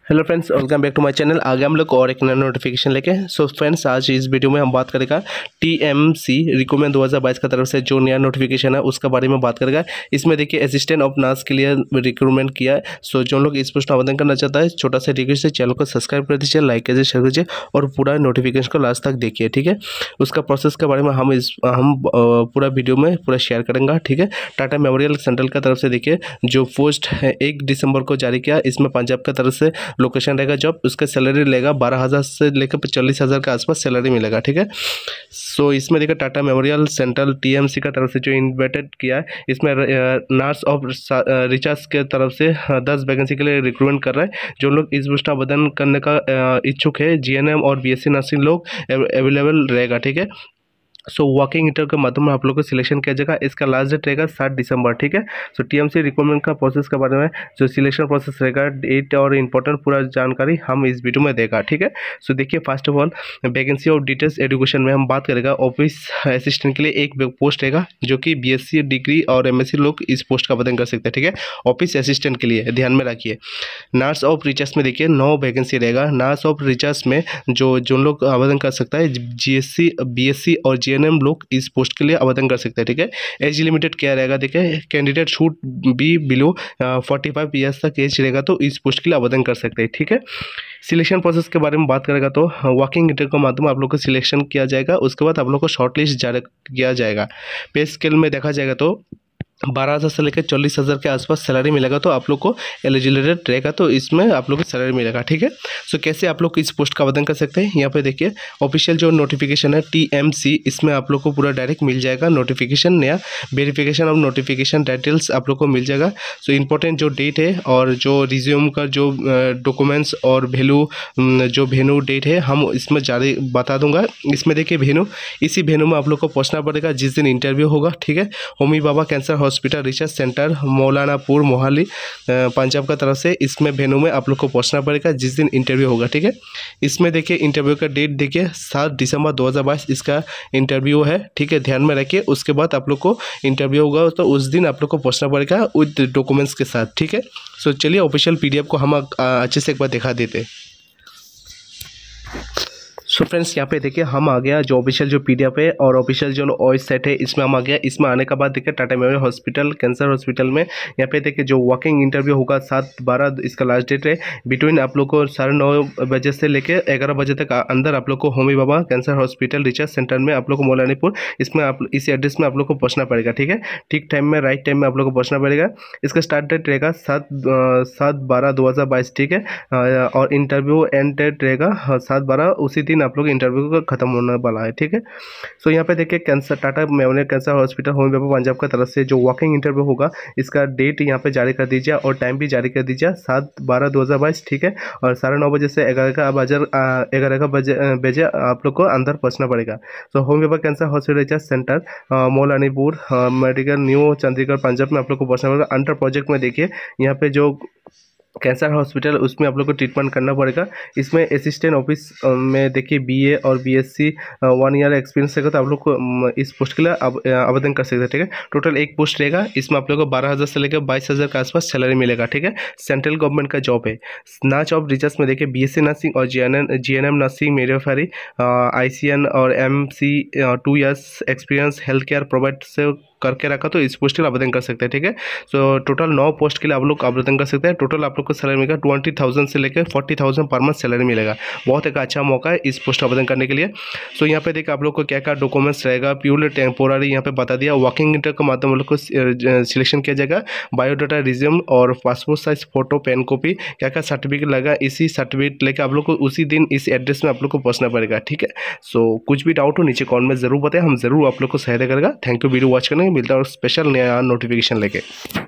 Hello friends, welcome back to my channel. आगे हम लोग और एक नया नोटिफिकेशन लेके। सो फ्रेंड्स, आज इस वीडियो में हम बात करेगा टीएमसी रिक्रूटमेंट 2022 का तरफ से जो नया नोटिफिकेशन है उसका बारे में बात करेगा। इसमें देखिए असिस्टेंट ऑफ नर्स के लिए रिक्रूटमेंट किया है। सो जो लोग इस पोस्ट में आवेदन करना चाहता है, छोटा सा रिक्वेस्ट है, चैनल को सब्सक्राइब कर दीजिए, लाइक कीजिए, शेयर कीजिए और पूरा नोटिफिकेशन को लास्ट तक देखिए। ठीक है, उसका प्रोसेस के बारे में हम पूरा वीडियो में पूरा शेयर करेंगे। ठीक है, टाटा मेमोरियल सेंट्रल का तरफ से देखिए जो पोस्ट है 1 दिसंबर को जारी किया। इसमें पंजाब का तरफ से लोकेशन रहेगा जॉब, उसका सैलरी लेगा 12,000 से लेकर 40,000 के आसपास सैलरी मिलेगा। ठीक है, सो इसमें देखिए टाटा मेमोरियल सेंट्रल टीएमसी का तरफ से जो इन्वाइटेड किया है, इसमें नर्स ऑफ रिचार्ज के तरफ से 10 वैकेंसी के लिए रिक्रूटमेंट कर रहा है। जो लोग इस पोस्ट आवेदन करने का इच्छुक है, जीएनएम और बीएससी नर्सिंग लोग अवेलेबल रहेगा। ठीक है, सो वॉकिंग इंटरव्यू के माध्यम में आप लोग को सिलेक्शन किया जाएगा। इसका लास्ट डेट रहेगा 7 दिसंबर। ठीक है, सो टीएमसी रिक्रूटमेंट का प्रोसेस के बारे में जो सिलेक्शन प्रोसेस रहेगा, डेट और इंपॉर्टेंट पूरा जानकारी हम इस वीडियो में देगा। ठीक है, सो देखिए first of all vacancy of details education में हम बात करेगा। ऑफिस असिस्टेंट के लिए एक पोस्ट रहेगा जो कि बीएससी डिग्री और एमएससी लोग इस पोस्ट का आवेदन कर सकते हैं। ठीक है, ऑफिस असिस्टेंट के लिए ध्यान में रखिए। नर्स ऑफ रिचार्ज में देखिए 9 वैकेंसी रहेगा। नर्स ऑफ रिचार्ज में जो लोग आवेदन कर सकता है, जीएससी बीएससी और जीएनएम लोग इस पोस्ट के लिए आवेदन कर सकते हैं। ठीक है, एज लिमिटेड क्या रहेगा, देखिए candidate should be below 45 years तक एज रहेगा तो इस पोस्ट के लिए आवेदन कर सकते हैं। ठीक है, सिलेक्शन प्रोसेस के बारे में बात करेगा तो वॉकिंग इंटरव्यू के माध्यम आप लोग को सिलेक्शन किया जाएगा। उसके बाद आप लोग को शॉर्टलिस्ट जारी किया जाएगा। पे स्केल में देखा जाएगा तो 12,000 से लेकर 40,000 के आसपास सैलरी मिलेगा तो आप लोग को एलिजिबिलिटी रहेगा तो इसमें आप लोग को सैलरी मिलेगा। ठीक है, सो कैसे आप लोग इस पोस्ट का आवेदन कर सकते हैं, यहाँ पे देखिए ऑफिशियल जो नोटिफिकेशन है टीएमसी, इसमें आप लोग को पूरा डायरेक्ट मिल जाएगा नोटिफिकेशन। नया वेरिफिकेशन ऑफ नोटिफिकेशन डिटेल्स आप लोग को मिल जाएगा। सो इंपॉर्टेंट जो डेट है और जो रिज्यूम का जो डॉक्यूमेंट्स और जो वेन्यू डेट है हम इसमें जारी बता दूंगा। इसमें देखिए वेन्यू, इसी वेन्यू में आप लोग को पहुँचना पड़ेगा जिस दिन इंटरव्यू होगा। ठीक है, Homi Bhabha cancer hospital research centre Maulanapur Mohali Punjab का तरफ से इसमें वेन्यू में आप लोग को पहुंचना पड़ेगा जिस दिन इंटरव्यू होगा। ठीक है, इसमें देखिए इंटरव्यू का डेट देखिए 7 दिसंबर 2022 इसका इंटरव्यू है। ठीक है, ध्यान में रखिए। उसके बाद आप लोग को इंटरव्यू होगा तो उस दिन आप लोग को पहुंचना पड़ेगा विद डॉक्यूमेंट्स के साथ। ठीक है, सो चलिए ऑफिशियल पीडीएफ को हम अच्छे से एक बार दिखा देते हैं। सो फ्रेंड्स, यहाँ पे देखिए हम आ गया जो ऑफिशियल जो पीडीएफ है और ऑफिशियल जो वेबसाइट है इसमें हम आ गया। इसमें आने के बाद देखिए Tata memorial hospital cancer hospital में यहाँ पे देखिए जो वॉकिंग इंटरव्यू होगा 7/12 इसका लास्ट डेट है। बिटवीन आप लोग को 9:30 बजे से लेकर 11 बजे तक अंदर आप लोग को Homi Bhabha cancer hospital research centre में आप लोग को मौलानीपुर इसमें आप इस एड्रेस में आप लोग को पहुँचना पड़ेगा। ठीक है, ठीक टाइम में राइट टाइम में आप लोग को पहुँचना पड़ेगा। इसका स्टार्ट डेट रहेगा 7/12/2022। ठीक है, और इंटरव्यू एंड डेट रहेगा 7/12, उसी दिन आप लोग इंटरव्यू खत्म होने वाला है। ठीक है, सो यहाँ पे देखिए cancer Tata memorial cancer hospital Homi Bhabha Punjab का तरफ से जो वॉकिंग इंटरव्यू होगा इसका डेट यहाँ पे जारी कर दीजिए और टाइम भी जारी कर दीजिए 7/12/2022। ठीक है, और 9:30 बजे से 11 बजे आप लोग को अंदर पहुँचना पड़ेगा। So Homi Bhabha cancer hospital research centre Maulanipur medical new Chandigarh Punjab में आप लोग को पहुँचना पड़ेगा। अंडर प्रोजेक्ट में देखिए यहाँ पे जो कैंसर हॉस्पिटल उसमें आप लोग को ट्रीटमेंट करना पड़ेगा। इसमें असिस्टेंट ऑफिस में देखिए बीए और बीएससी 1 ईयर एक्सपीरियंस रहेगा तो आप लोग को इस पोस्ट के लिए आवेदन कर सकते हैं। ठीक है, टोटल एक पोस्ट रहेगा। इसमें आप लोग को 12,000 से लेकर 22,000 के आसपास सैलरी मिलेगा। ठीक है, सेंट्रल गवर्नमेंट का जॉब है। नर्स ऑफ रिसर्च में देखिए बीएससी नर्सिंग और जीएनएम नर्सिंग मेडिफरी आईसीएन और MC 2 years experience health care provide से करके रखा तो इस पोस्ट के लिए आवेदन कर सकते हैं। ठीक है, सो टोटल 9 पोस्ट के लिए आप लोग आवेदन कर सकते हैं। टोटल आप लोग को सैलरी मिलेगा 20,000 से लेकर 40,000 पर मंथ सैलरी मिलेगा। बहुत एक अच्छा मौका है इस पोस्ट आवेदन करने के लिए। सो यहाँ पे देखिए आप लोग को क्या क्या डॉक्यूमेंट्स रहेगा, प्योरली टेम्पोररी यहाँ पे बता दिया। वॉकिंग इंटरव्यू के माध्यम लोग को सिलेक्शन किया जाएगा। बायोडाटा, रिज्यूम और passport size photo, pen copy, क्या क्या सर्टिफिकेट लगेगा, इसी सर्टिफिकेट लेकर आप लोग को उसी दिन इस एड्रेस में आप लोग को पहुँचना पड़ेगा। ठीक है, सो कुछ भी डाउट हो नीचे कॉमेंट में जरूर बताएं, हम जरूर आप लोग को सहायता करेगा। थैंक यू वीडियो वॉच करने, मिलता है और स्पेशल नया नोटिफिकेशन लेके।